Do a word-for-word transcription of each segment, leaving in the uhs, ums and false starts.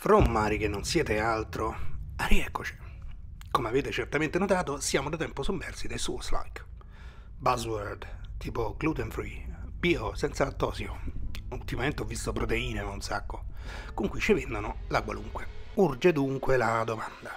Frommari che non siete altro, ah, rieccoci. Come avete certamente notato, siamo da tempo sommersi dai Souls-like. Buzzword tipo gluten free, bio, senza lattosio. Ultimamente ho visto proteine, ma un sacco. Con cui ci vendono la qualunque. Urge dunque la domanda.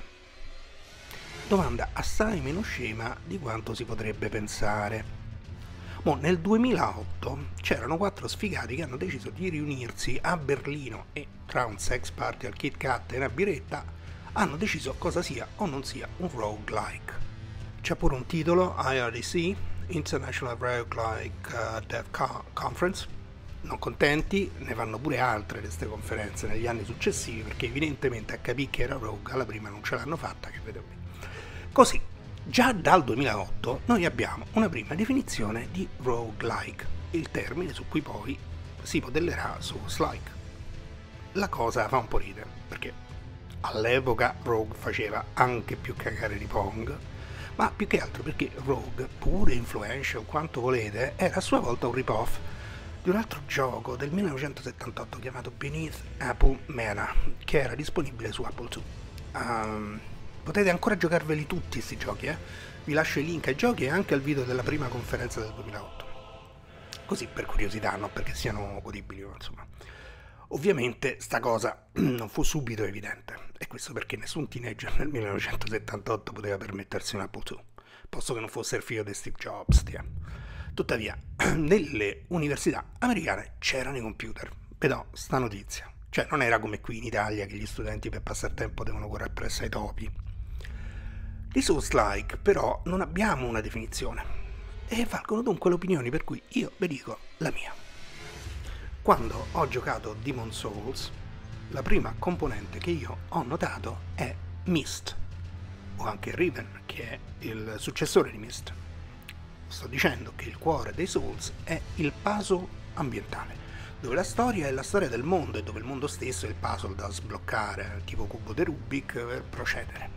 Domanda assai meno scema di quanto si potrebbe pensare. Mo, nel duemilaotto c'erano quattro sfigati che hanno deciso di riunirsi a Berlino e, tra un sex party al Kit Kat e una biretta, hanno deciso cosa sia o non sia un roguelike. C'è pure un titolo, I R D C, International Roguelike uh, Dev Co- Conference. Non contenti, ne fanno pure altre di queste conferenze negli anni successivi, perché evidentemente a capire che era rogue alla prima non ce l'hanno fatta, che vedo qui. Così, già dal duemilaotto noi abbiamo una prima definizione di roguelike, il termine su cui poi si modellerà su Souls-like. La cosa fa un po' ridere, perché all'epoca Rogue faceva anche più cagare di Pong, ma più che altro perché Rogue, pure influential quanto volete, era a sua volta un rip-off di un altro gioco del millenovecentosettantotto chiamato Beneath Apple Mana, che era disponibile su Apple due. Um, potete ancora giocarveli tutti questi giochi, eh? Vi lascio il link ai giochi e anche al video della prima conferenza del duemilaotto. Così per curiosità, non perché siano godibili, insomma. Ovviamente sta cosa non fu subito evidente, e questo perché nessun teenager nel millenovecentosettantotto poteva permettersi un Apple due, posto che non fosse il figlio di Steve Jobs. Tia. Tuttavia, nelle università americane c'erano i computer, però sta notizia, cioè non era come qui in Italia che gli studenti per passare tempo devono correre presso ai topi. Di Souls-like però non abbiamo una definizione, e valgono dunque le opinioni, per cui io vi dico la mia. Quando ho giocato Demon Souls, la prima componente che io ho notato è Myst, o anche Riven, che è il successore di Myst. Sto dicendo che il cuore dei Souls è il puzzle ambientale, dove la storia è la storia del mondo e dove il mondo stesso è il puzzle da sbloccare, tipo cubo di Rubik, per procedere.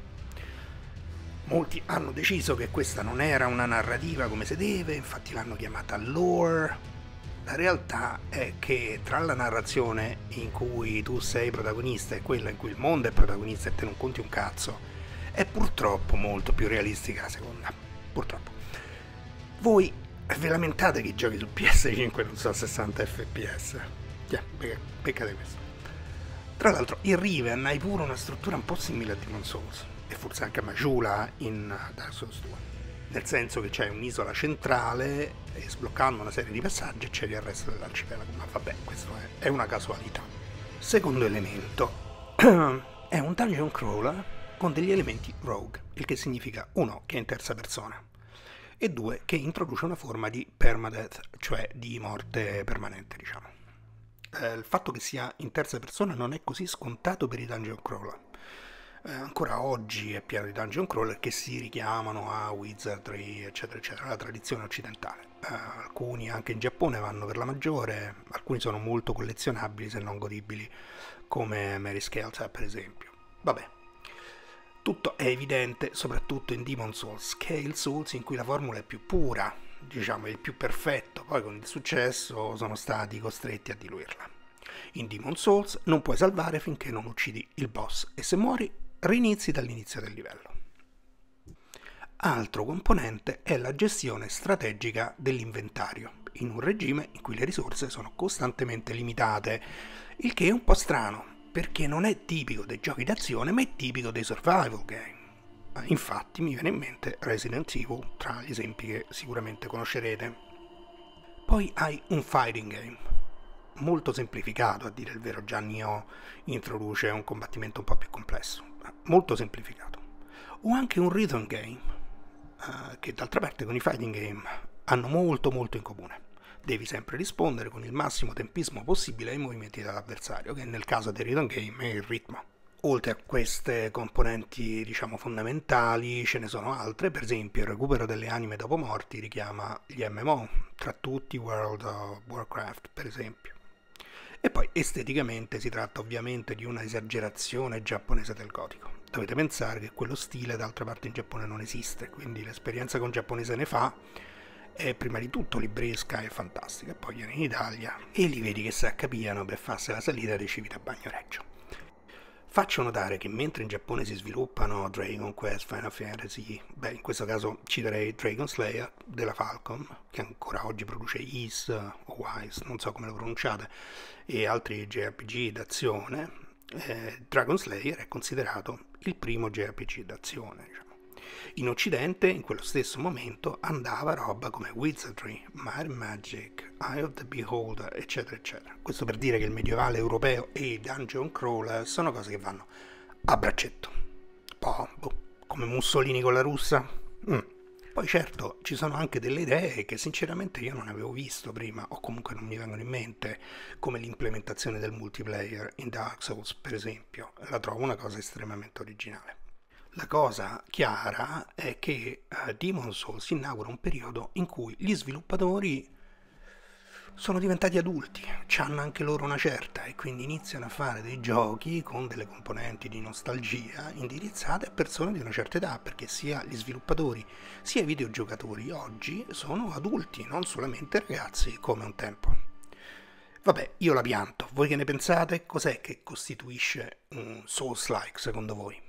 Molti hanno deciso che questa non era una narrativa come si deve, infatti l'hanno chiamata lore. La realtà è che tra la narrazione in cui tu sei protagonista e quella in cui il mondo è protagonista e te non conti un cazzo, è purtroppo molto più realistica la seconda. Purtroppo. Voi vi lamentate che i giochi su P S cinque non sono a sessanta F P S. Yeah, peccate questo. Tra l'altro in Riven hai pure una struttura un po' simile a Demon Souls, e forse anche a Majula in Dark Souls due. Nel senso che c'è un'isola centrale e sbloccando una serie di passaggi accedi al resto dell'arcipelago, ma vabbè, questo è, è una casualità. Secondo elemento, è un dungeon crawler con degli elementi rogue, il che significa uno che è in terza persona e due che introduce una forma di permadeath, cioè di morte permanente, diciamo. Eh, il fatto che sia in terza persona non è così scontato per i dungeon crawler. Eh, ancora oggi è pieno di dungeon crawler che si richiamano a wizardry, eccetera, eccetera, la tradizione occidentale. Eh, alcuni anche in Giappone vanno per la maggiore, alcuni sono molto collezionabili se non godibili, come Mary Skelter per esempio. Vabbè, tutto è evidente soprattutto in Demon Souls, che è il Souls in cui la formula è più pura, diciamo è il più perfetto, poi con il successo sono stati costretti a diluirla. In Demon Souls non puoi salvare finché non uccidi il boss e se muori rinizi dall'inizio del livello. Altro componente è la gestione strategica dell'inventario, in un regime in cui le risorse sono costantemente limitate, il che è un po' strano, perché non è tipico dei giochi d'azione, ma è tipico dei survival game. Infatti mi viene in mente Resident Evil, tra gli esempi che sicuramente conoscerete. Poi hai un fighting game, molto semplificato, a dire il vero. Già Nioh introduce un combattimento un po' più complesso, molto semplificato. O anche un rhythm game, eh, che d'altra parte con i fighting game hanno molto molto in comune. Devi sempre rispondere con il massimo tempismo possibile ai movimenti dell'avversario, che nel caso dei rhythm game è il ritmo. Oltre a queste componenti, diciamo, fondamentali, ce ne sono altre, per esempio il recupero delle anime dopo morti richiama gli M M O, tra tutti World of Warcraft, per esempio. E poi esteticamente si tratta ovviamente di una esagerazione giapponese del gotico. Dovete pensare che quello stile d'altra parte in Giappone non esiste, quindi l'esperienza che un giapponese ne fa è prima di tutto libresca e fantastica, poi viene in Italia e li vedi che si accapiano per farsi la salita dei Civita Bagnoregio. Faccio notare che mentre in Giappone si sviluppano Dragon Quest, Final Fantasy, beh, in questo caso citerei Dragon Slayer della Falcom, che ancora oggi produce Ys o Wise, non so come lo pronunciate, e altri J R P G d'azione, eh, Dragon Slayer è considerato il primo J R P G d'azione, diciamo. In Occidente, in quello stesso momento, andava roba come Wizardry, Might and Magic, Eye of the Beholder, eccetera, eccetera. Questo per dire che il medievale europeo e i dungeon crawler sono cose che vanno a braccetto. Poi, boh, come Mussolini con la russa? Mm. Poi certo, ci sono anche delle idee che sinceramente io non avevo visto prima, o comunque non mi vengono in mente, come l'implementazione del multiplayer in Dark Souls, per esempio. La trovo una cosa estremamente originale. La cosa chiara è che uh, Demon's Souls inaugura un periodo in cui gli sviluppatori sono diventati adulti, hanno anche loro una certa e quindi iniziano a fare dei giochi con delle componenti di nostalgia indirizzate a persone di una certa età, perché sia gli sviluppatori sia i videogiocatori oggi sono adulti, non solamente ragazzi come un tempo. Vabbè, io la pianto, voi che ne pensate? Cos'è che costituisce un Souls-like secondo voi?